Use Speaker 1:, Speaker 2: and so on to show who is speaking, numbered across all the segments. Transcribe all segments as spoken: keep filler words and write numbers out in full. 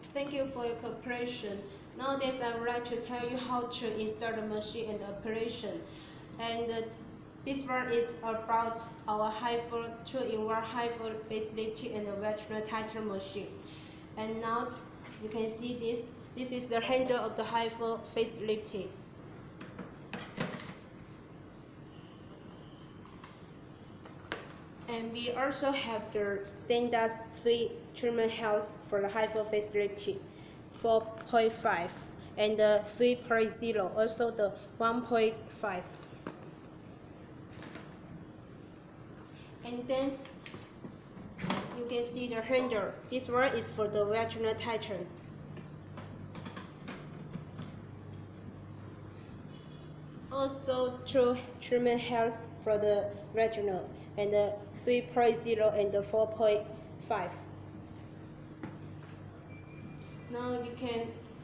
Speaker 1: Thank you for your cooperation. Nowadays, I would like to tell you how to install the machine and the operation. And uh, this one is about our hifu two in one hifu facility and the vaginal tighter machine. And now you can see this. This is the handle of the hifu facility. And we also have the standard three treatment health for the hifu facility, four point five, and the three point zero, also the one point five. And then you can see the handle. This one is for the vaginal tighten. Also two treatment health for the vaginal, and the three point zero and the four point five. Now you can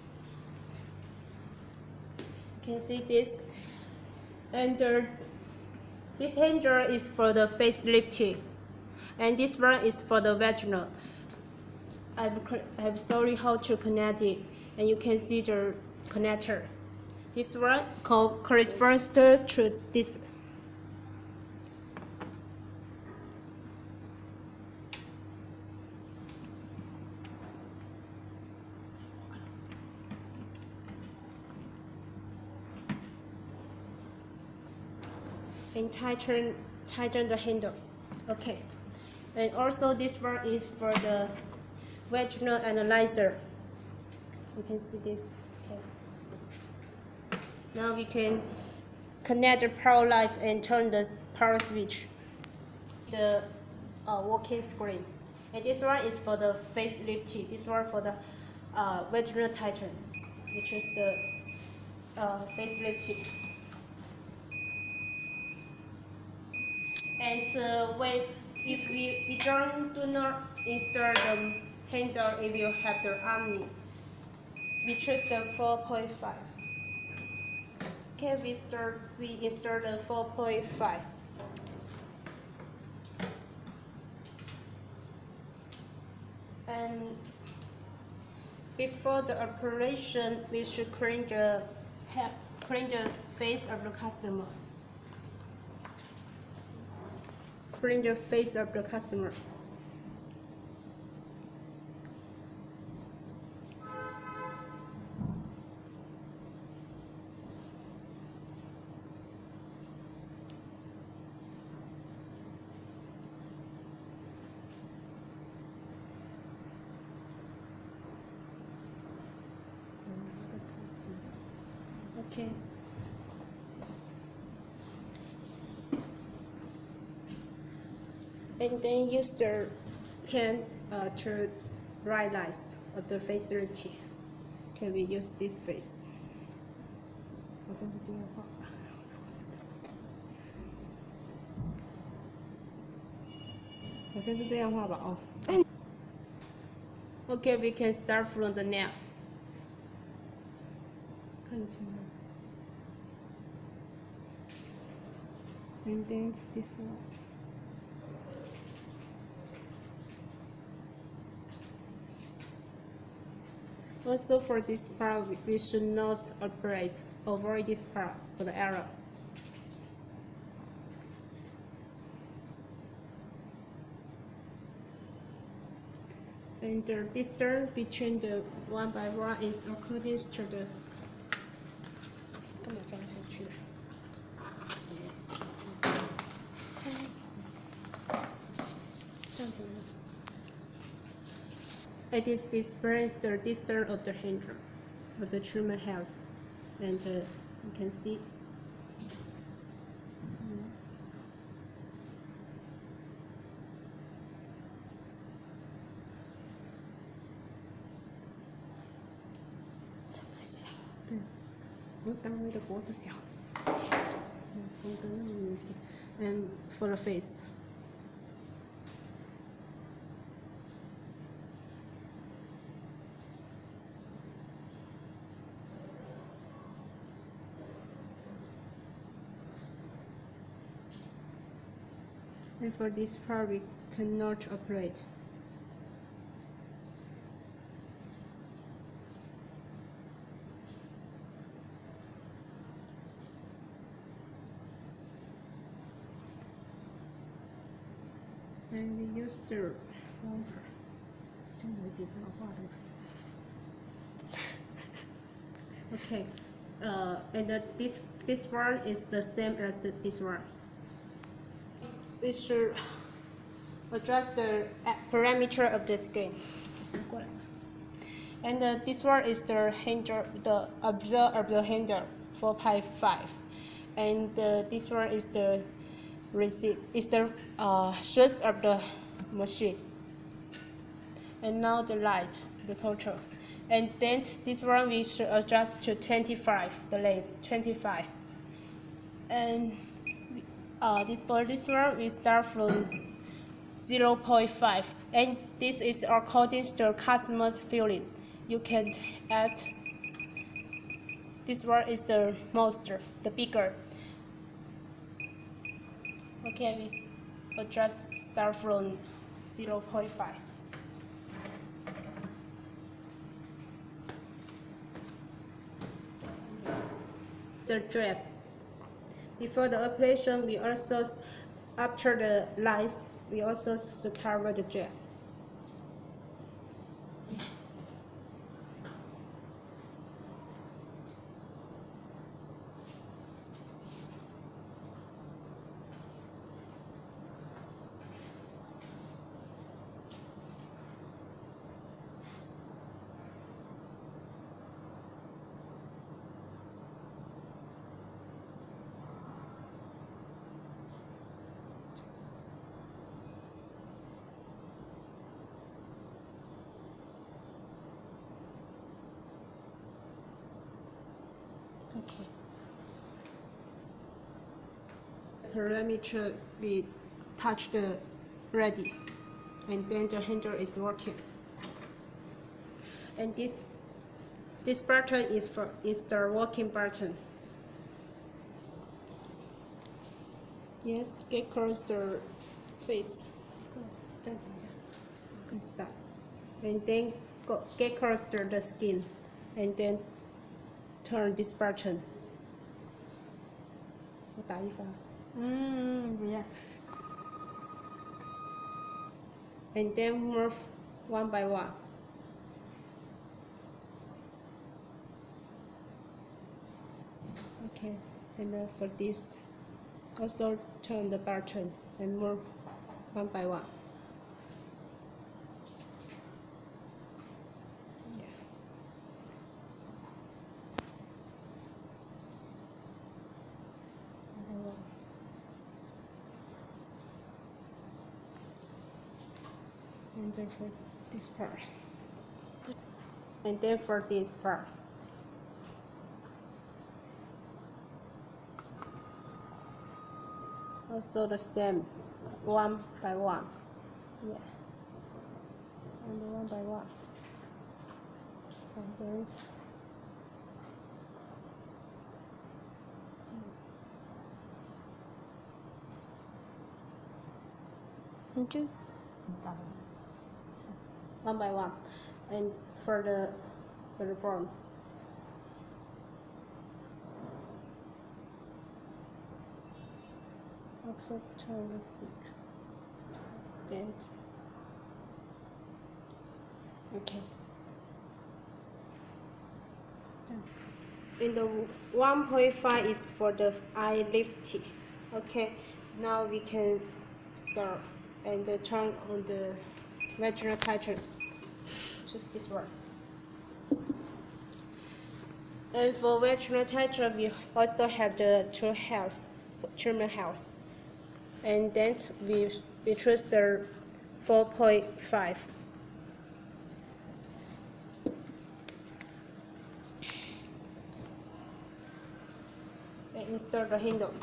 Speaker 1: you can see this, and uh, this handle is for the face lifting, and this one is for the vaginal. I've I'm sorry how to connect it, and you can see the connector. This one corresponds to this. And tighten, tighten the handle. Okay. And also this one is for the vaginal analyzer. You can see this. Okay. Now we can connect the power line and turn the power switch. The uh, working screen. And this one is for the face lifting. This one for the uh, vaginal tighten, which is the uh, face lifting. And uh, when, if we, we don't do not install the handle, it will have the Omni. We choose the four point five. Okay, we start. We install the four point five. And before the operation, we should clean the clean the face of the customer. Clean the face of the customer. Okay. And then use the pen uh, to write lines of the facility. Okay, we use this face. 好像是这样画吧。好像是这样画吧，哦。Okay, we can start from the nail. 看得清吗 ？And then this one. Also for this part, we should not operate, avoid this part for the error. And the distance between the one by one is according to the. 干嘛装下去？ It is displays the distance of the handle of the treatment house, and uh, you can see. Mm. 这么小？对，我单位的脖子小，嗯，缝得那么明显。And for the face. And for this part, we cannot operate. And we use the number. Okay, uh, and the, this this one is the same as the, this one. We should adjust the parameter of the skin. And uh, this one is the handle, the observe of the handle four point five, and uh, this one is the receipt, is the uh, source of the machine. And now the light, the total, and then this one we should adjust to twenty-five, the length twenty-five, and uh, this for this one we start from zero point five, and this is according to the customer's feeling. You can add, this one is the most, the bigger. Okay, we adjust start from zero point five. The drip. Before the operation, we also, after the lights, we also cover the drip. Okay. Parameter we touch the ready, and then the handle is working. And this this button is for is the working button. Yes, get close the face. Stop. And then go, get close to the skin, and then turn this button. 我打一发。嗯，不要。And then move one by one. Okay, and then for this, also turn the button and move one by one. And then for this part, and then for this part. Also the same, one by one. Yeah, and one by one, and then okay. One by one, and for the for the form. Also turn the switch. Then okay. And the one point five is for the eye lifting. Okay, now we can start and uh, turn on the vaginal tighten. Just this one. And for vaginal tighten, we also have the two health, treatment health. And then we we choose the four point five. And install the handle.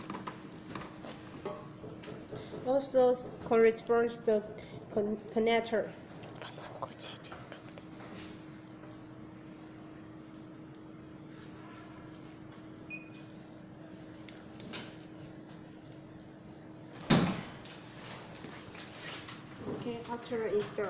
Speaker 1: Also corresponds the con connector. Okay, after it's done.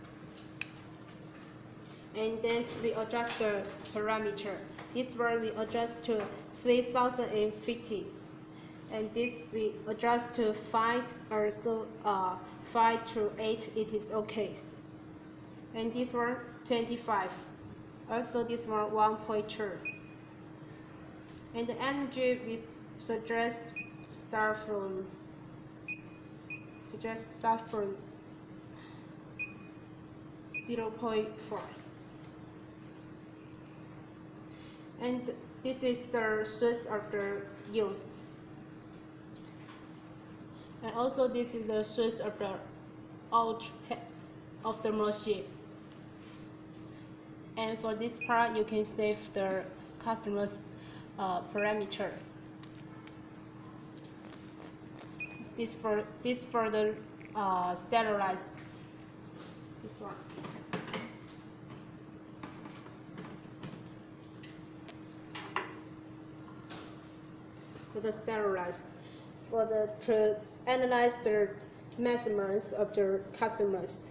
Speaker 1: And then we adjust the parameter. This one we adjust to three thousand fifty. And this we adjust to five or so uh five to eight, it is okay. And this one, twenty-five. Also this one, one point two. And the energy we suggest start from suggest start from zero point four. And this is the switch of the used. And also this is the switch of the out of the machine. And for this part, you can save the customer's uh, parameter. This for this for the uh, sterilize. This one. For the sterilize, for the to analyze the measurements of the customers.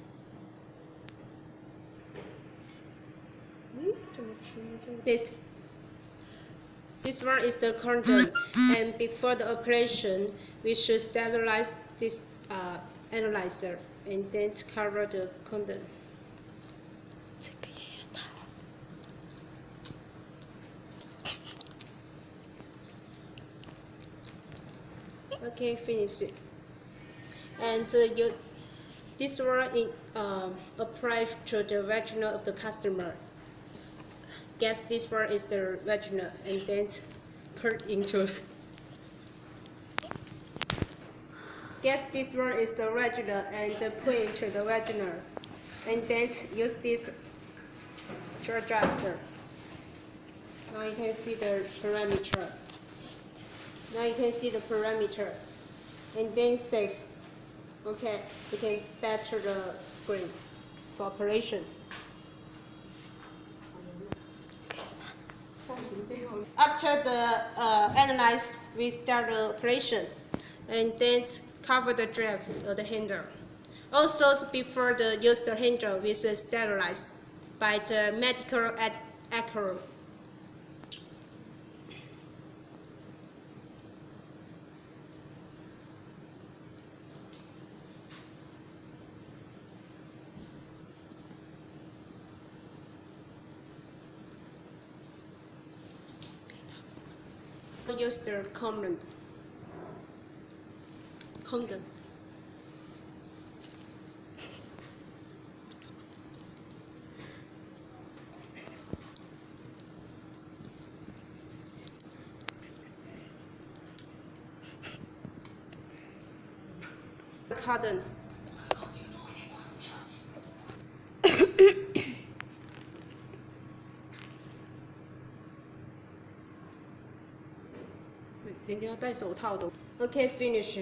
Speaker 1: This this one is the condom, and before the operation, we should sterilize this uh, analyzer and then cover the condom. Okay, finish it. And uh, you, this one is uh, applied to the vaginal of the customer. Guess this one is the vaginal, and then put into. Guess this one is the vaginal, and put into the vaginal, and then use this to adjust. Now you can see the parameter. Now you can see the parameter, and then save. Okay, you can back to the screen for operation. After the uh, analyze, we start the operation, and then cover the draft of the handle. Also, before the use the handle, we should sterilize by the medical accurate. Use the condom. Condom. Cotton. Okay, finish.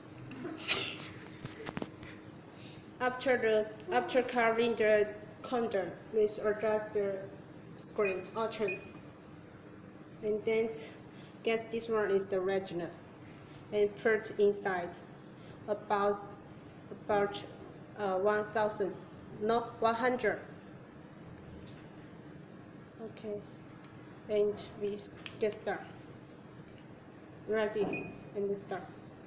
Speaker 1: After the after covering the condom, we adjust the screen alternate, and then guess this one is the vaginal, and put inside about about uh, one thousand, no one hundred. Okay, and we get started. Ready, and we start.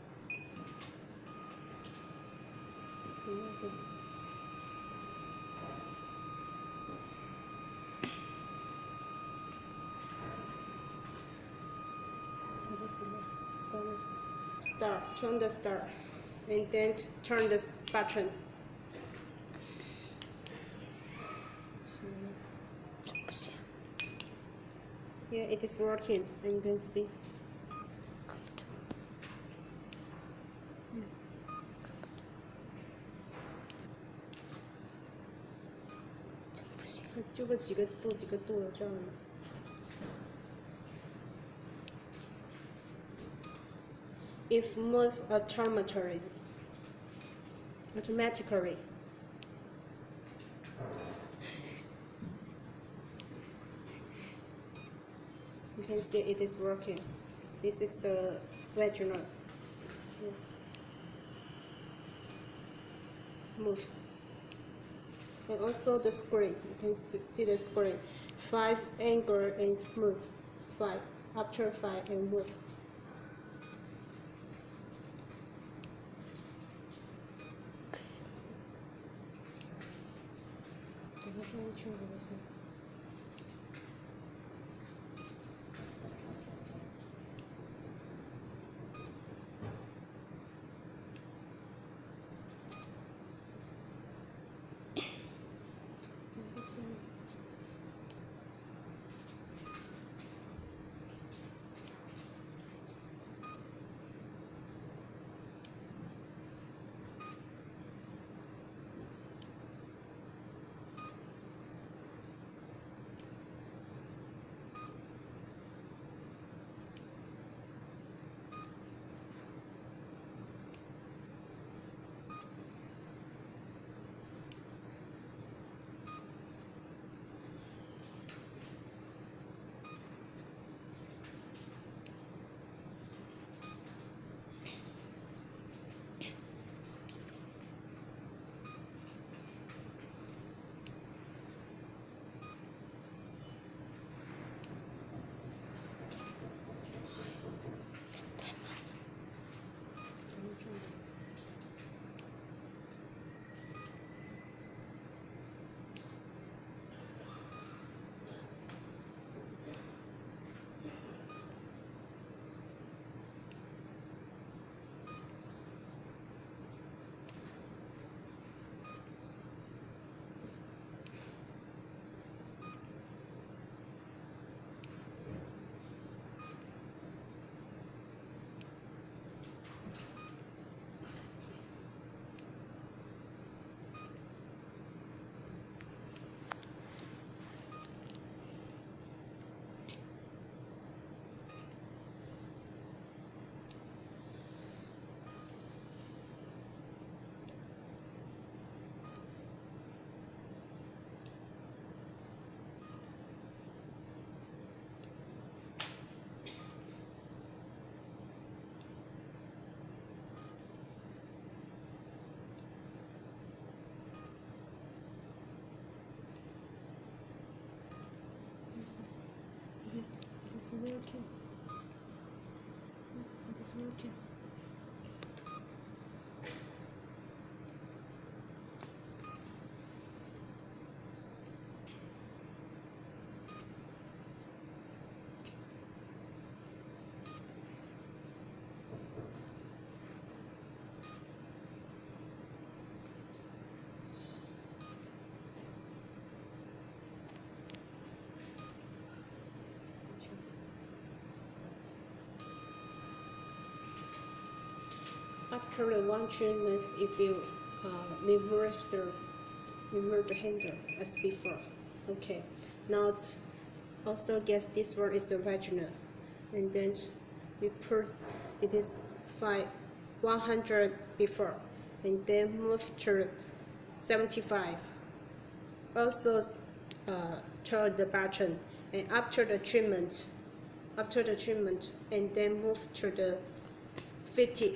Speaker 1: Start, turn the start, and then turn this button. Yeah, it is working, and you can see. If move automatically, automatically. You can see it is working. This is the vaginal. Move. And also the screen, you can see the screen. Five angle and move. Five. After five and move. It is, it is working. It is working. After the one treatment, if you uh, reverse the reverse the handle as before. Okay, now it's also guess this one is the vaginal, and then we put it is five one hundred before, and then move to seventy-five. Also uh, turn the button, and after the treatment, after the treatment, and then move to the fifty.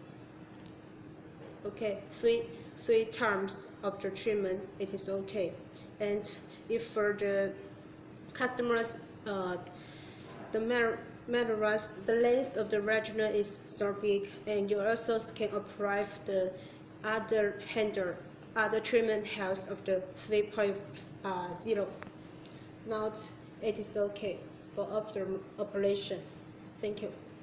Speaker 1: Okay, three three times after treatment, it is okay. And if for the customers, uh, the matter matters the length of the vaginal is so big, and you also can apply the other handle, other treatment house of the three point zero. Now it is okay for after operation. Thank you.